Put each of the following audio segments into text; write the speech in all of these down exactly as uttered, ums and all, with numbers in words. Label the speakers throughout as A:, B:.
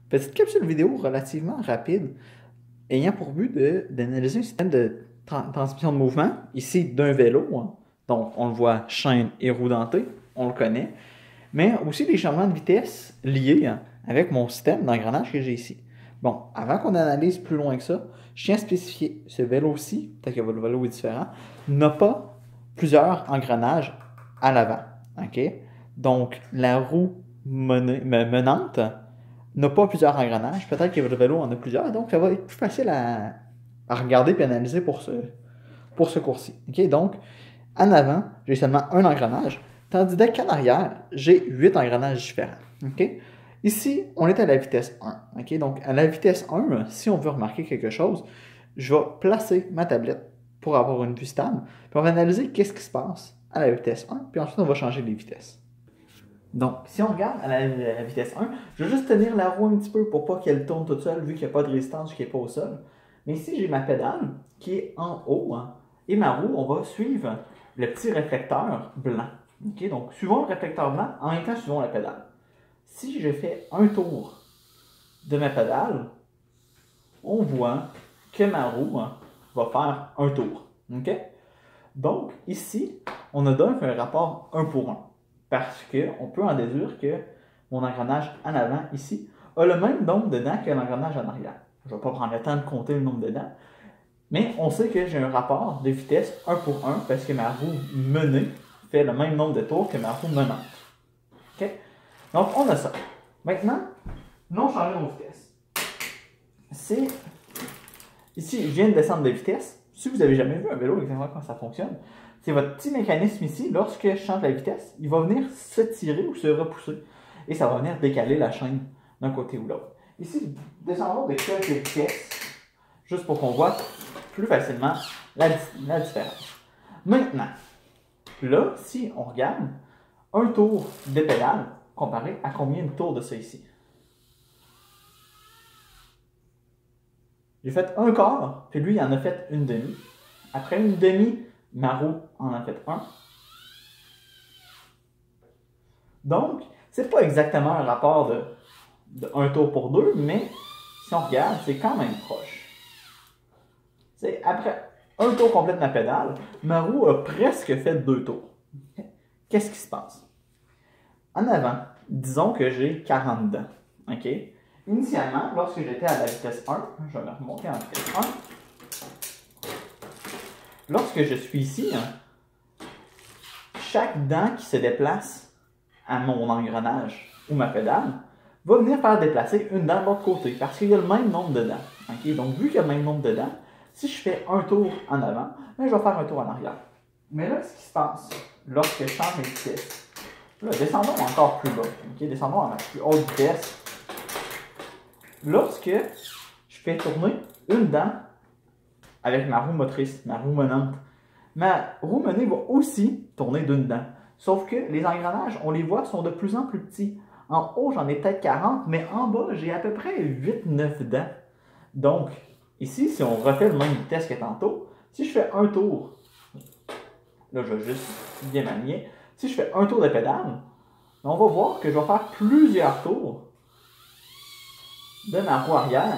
A: Petite capsule vidéo relativement rapide, ayant pour but d'analyser un système de tra transmission de mouvement, ici d'un vélo, hein. Donc on le voit chaîne et roue dentée, on le connaît, mais aussi des changements de vitesse liés hein, avec mon système d'engrenage que j'ai ici. Bon, avant qu'on analyse plus loin que ça, je tiens à spécifier, ce vélo-ci, peut-être que votre vélo est différent, n'a pas plusieurs engrenages à l'avant. Okay? Donc la roue menante n'a pas plusieurs engrenages. Peut-être que votre vélo en a plusieurs, donc ça va être plus facile à, à regarder et analyser pour ce, pour ce cours-ci. Okay? Donc, en avant, j'ai seulement un engrenage, tandis qu'en arrière, j'ai huit engrenages différents. Okay? Ici, on est à la vitesse un. Okay? Donc, à la vitesse un, si on veut remarquer quelque chose, je vais placer ma tablette pour avoir une vue stable, puis on va analyser qu'est-ce qui se passe à la vitesse un, puis ensuite on va changer les vitesses. Donc, si on regarde à la, à la vitesse un, je vais juste tenir la roue un petit peu pour pas qu'elle tourne toute seule, vu qu'il n'y a pas de résistance, qui n'est pas au sol. Mais ici, j'ai ma pédale qui est en haut, hein, et ma roue, on va suivre le petit réflecteur blanc. Okay? Donc, suivons le réflecteur blanc, en même temps, suivons la pédale. Si je fais un tour de ma pédale, on voit que ma roue hein, va faire un tour. Okay? Donc, ici, on a donc un rapport un pour un. Parce qu'on peut en déduire que mon engrenage en avant, ici, a le même nombre de dents que l'engrenage en arrière. Je ne vais pas prendre le temps de compter le nombre de dents, mais on sait que j'ai un rapport de vitesse un pour un parce que ma roue menée fait le même nombre de tours que ma roue menante. Okay? Donc, on a ça. Maintenant, non changer nos vitesses. C'est... Ici, je viens de descendre de vitesse. Si vous n'avez jamais vu un vélo, exactement comment ça fonctionne, c'est votre petit mécanisme ici, lorsque je change la vitesse, il va venir se tirer ou se repousser. Et ça va venir décaler la chaîne d'un côté ou l'autre. Ici, descendons de quelques vitesses, juste pour qu'on voit plus facilement la, la différence. Maintenant, là, si on regarde un tour de pédale comparé à combien de tours de ça ici? J'ai fait un quart, puis lui, il en a fait une demi. Après une demi, ma roue en a fait un. Donc, c'est pas exactement un rapport de, de un tour pour deux, mais si on regarde, c'est quand même proche. C'est après un tour complet de ma pédale, ma roue a presque fait deux tours. Qu'est-ce qui se passe? En avant, disons que j'ai quarante dents. Okay? Initialement, lorsque j'étais à la vitesse un, je vais me remonter en vitesse un. Lorsque je suis ici, hein, chaque dent qui se déplace à mon engrenage ou ma pédale va venir faire déplacer une dent de l'autre côté parce qu'il y a le même nombre de dents. Okay? Donc, vu qu'il y a le même nombre de dents, si je fais un tour en avant, ben, je vais faire un tour en arrière. Mais là, ce qui se passe lorsque je change mes vitesses, là, descendons encore plus bas. Okay? Descendons à ma plus haute vitesse. Lorsque je fais tourner une dent avec ma roue motrice, ma roue menante, ma roue menée va aussi tourner d'une dent. Sauf que les engrenages, on les voit, sont de plus en plus petits. En haut, j'en ai peut-être quarante, mais en bas, j'ai à peu près huit neuf dents. Donc, ici, si on refait le même vitesse que tantôt, si je fais un tour, là, je vais juste bien m'aligner, si je fais un tour de pédale, on va voir que je vais faire plusieurs tours de ma roue arrière.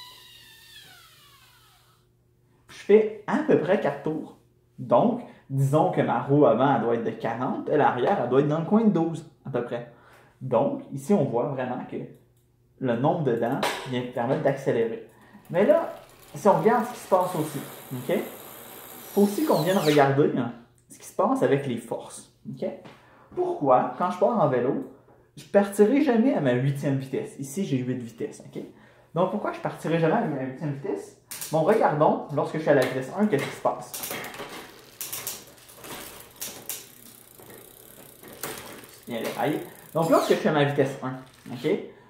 A: Je fais à peu près quatre tours. Donc, disons que ma roue avant, elle doit être de quarante, et l'arrière, elle doit être dans le coin de douze, à peu près. Donc, ici, on voit vraiment que le nombre de dents vient permettre d'accélérer. Mais là, si on regarde ce qui se passe aussi, ok? Faut aussi qu'on vienne regarder hein, ce qui se passe avec les forces, ok? Pourquoi, quand je pars en vélo, je ne partirai jamais à ma huitième vitesse? Ici, j'ai huit vitesses, ok? Donc, pourquoi je ne partirai jamais à ma huitième vitesse? Bon, regardons, lorsque je suis à la vitesse un, qu'est-ce qui se passe? Bien déraillé. Donc, lorsque je suis à ma vitesse un, ok?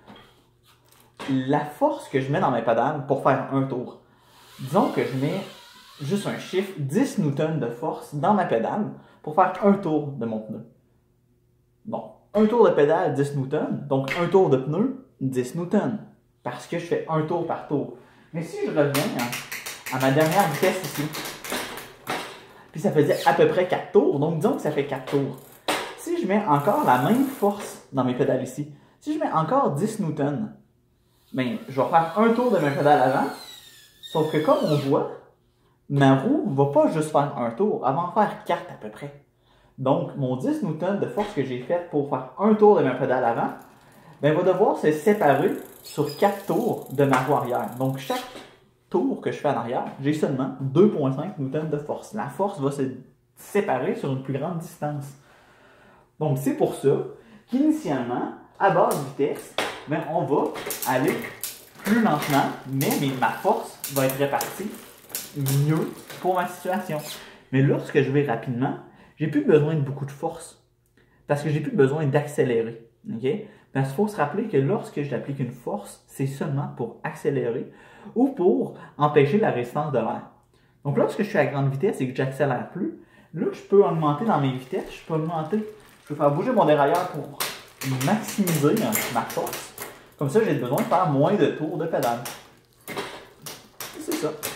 A: La force que je mets dans mes pédales pour faire un tour, disons que je mets juste un chiffre, dix newtons de force dans ma pédale pour faire un tour de mon pneu. Donc, un tour de pédale, dix newtons, donc un tour de pneu, dix newtons, parce que je fais un tour par tour. Mais si je reviens à ma dernière vitesse ici, puis ça faisait à peu près quatre tours, donc disons que ça fait quatre tours. Si je mets encore la même force dans mes pédales ici, si je mets encore dix newtons, ben, je vais faire un tour de ma pédale avant. Sauf que comme on voit, ma roue ne va pas juste faire un tour, elle va en faire quatre à peu près. Donc, mon dix newtons de force que j'ai fait pour faire un tour de ma pédale avant, ben, va devoir se séparer sur quatre tours de ma roue arrière. Donc, chaque tour que je fais en arrière, j'ai seulement deux virgule cinq newtons de force. La force va se séparer sur une plus grande distance. Donc, c'est pour ça qu'initialement, à basse vitesse, ben, on va aller plus lentement, mais, mais ma force va être répartie mieux pour ma situation. Mais lorsque je vais rapidement, j'ai plus besoin de beaucoup de force. Parce que j'ai plus besoin d'accélérer. Okay? Parce qu'il faut se rappeler que lorsque j'applique une force, c'est seulement pour accélérer ou pour empêcher la résistance de l'air. Donc lorsque je suis à grande vitesse et que j'accélère plus, là je peux augmenter dans mes vitesses, je peux augmenter, je peux faire bouger mon dérailleur pour maximiser ma force. Comme ça, j'ai besoin de faire moins de tours de pédale. C'est ça.